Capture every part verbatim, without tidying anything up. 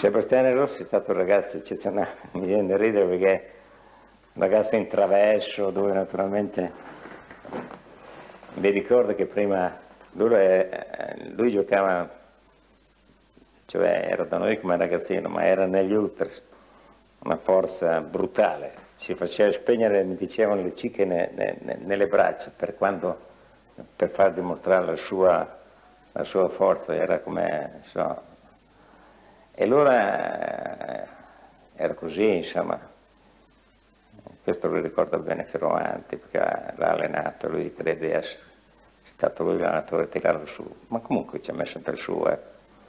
Sebastiano Rossi è stato un ragazzo eccezionale, mi viene da ridere perché è un ragazzo in traverso dove naturalmente mi ricordo che prima lui, lui giocava, cioè era da noi come ragazzino, ma era negli ultras, una forza brutale, ci faceva spegnere, mi dicevano, le cicche ne, ne, nelle braccia per, quando, per far dimostrare la sua, la sua forza, era come, insomma. E allora era così, insomma, questo lo ricordo bene più avanti, perché l'ha allenato, lui crede di essere stato lui l'allenatore a tirarlo su, ma comunque ci ha messo del suo. Eh.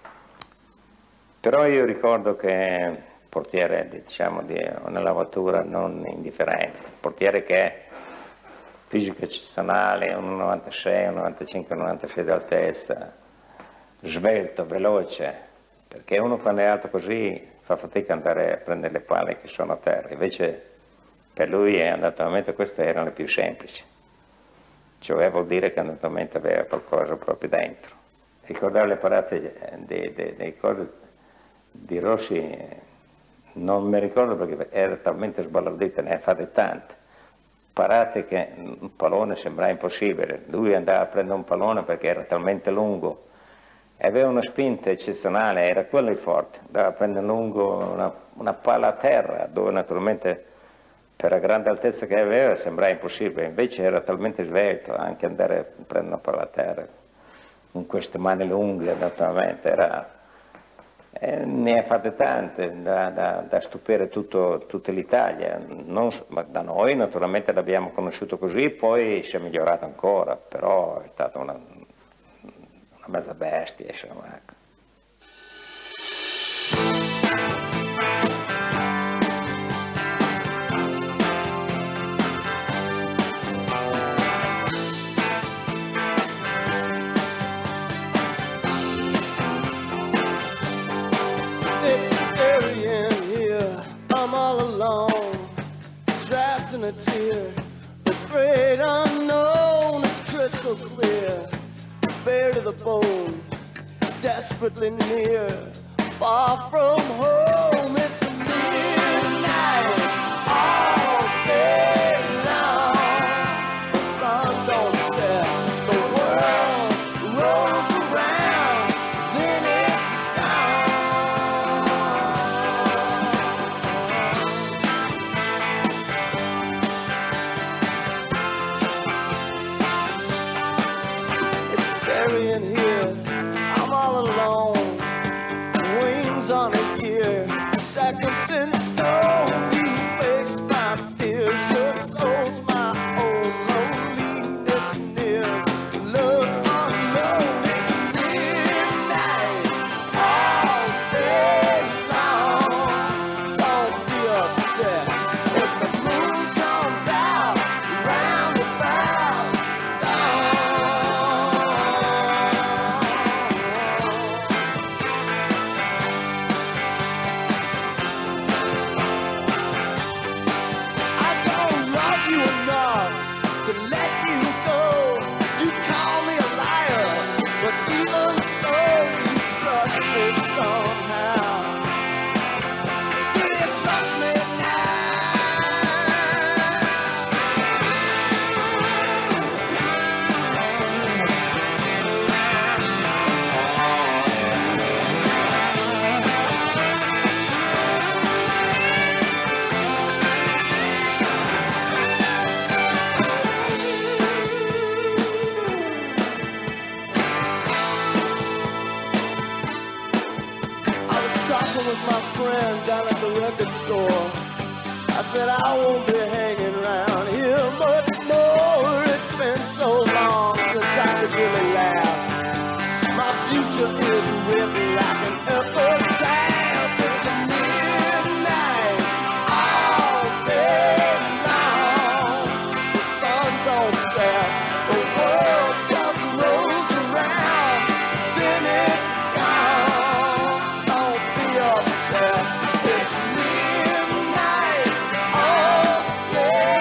Però io ricordo che portiere, diciamo, di una lavatura non indifferente, portiere che è fisico eccezionale, uno virgola novantasei, uno virgola novantacinque, uno virgola novantasei di altezza, svelto, veloce, perché uno quando è alto così fa fatica ad andare a prendere le palle che sono a terra, invece per lui naturalmente queste erano le più semplici, cioè vuol dire che naturalmente aveva qualcosa proprio dentro. Ricordare le parate dei, dei, dei cose di Rossi non mi ricordo perché era talmente sbalordita, ne ha fatte tante, parate che un pallone sembrava impossibile, lui andava a prendere un pallone perché era talmente lungo, aveva una spinta eccezionale, era quello il forte, andava a prendere lungo una, una palla a terra, dove naturalmente per la grande altezza che aveva sembrava impossibile, invece era talmente svelto anche andare a prendere una palla a terra, con queste mani lunghe naturalmente, era, eh, ne ha fatte tante da, da, da stupire tutto, tutta l'Italia, ma da noi naturalmente l'abbiamo conosciuto così, poi si è migliorato ancora, però è stata una... una mezza bestia, insomma, ecco. It's scary in here, I'm all alone, trapped in a tear, the great unknown is crystal clear. Bare to the bone, desperately near, far from home, it's midnight, all day long, the sun don't set, the world rolls around, then it's gone. It's scary in here, I'm all alone, wings on a gear, seconds in stone, you face my fears, your soul's my own, loneliness nears, love's unknown, it's midnight, all day long, don't be upset, if the moon comes out, round about dawn. You enough to let you go. You call me a liar, but even so, you trust me somehow. Do you trust me with my friend down at the record store. I said I won't be hanging around here much more. It's been so long since I could really laugh. My future is written like an epitaph. It's midnight, all day long. The sun don't set, the world just rolls around, then it's gone. Don't be upset. It's midnight all day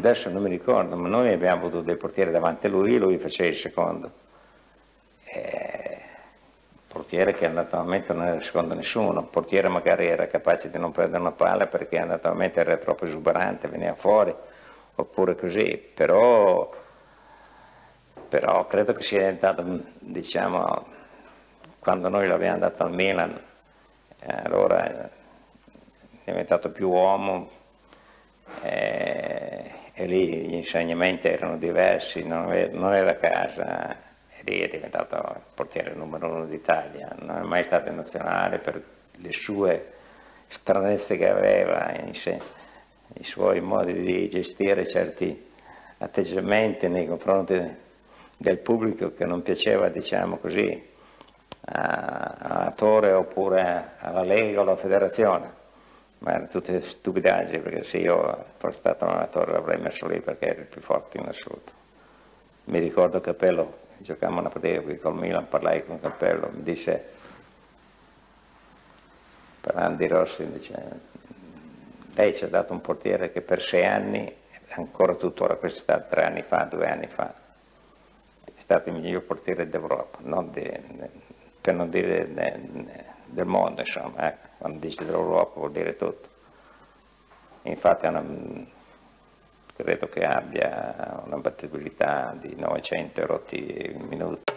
adesso non mi ricordo, ma noi abbiamo avuto dei portieri davanti a lui, lui faceva il secondo. Eh, portiere che naturalmente non era secondo nessuno, portiere magari era capace di non prendere una palla perché naturalmente era troppo esuberante, veniva fuori, oppure così, però, però credo che sia diventato, diciamo, quando noi l'abbiamo dato al Milan, eh, allora è diventato più uomo, eh, e lì gli insegnamenti erano diversi, non, aveva, non era a casa, e lì è diventato il portiere numero uno d'Italia, non è mai stato nazionale per le sue stranezze che aveva, in sé, i suoi modi di gestire certi atteggiamenti nei confronti del pubblico che non piaceva, diciamo così, all'attore oppure alla Lega o alla federazione. Ma erano tutte stupidaggini, perché se io fossi stato un allenatore l'avrei messo lì perché era il più forte in assoluto. Mi ricordo Capello, giocavamo una partita qui col Milan, parlai con Capello, mi disse, parlando di Rossi, dice, lei ci ha dato un portiere che per sei anni, ancora tuttora, questo è stato tre anni fa, due anni fa, è stato il miglior portiere d'Europa, non di, per non dire de, de, del mondo, insomma, ecco. Quando dice dell'Europa vuol dire tutto. Infatti una, credo che abbia una battibilità di novecento rotti minuti.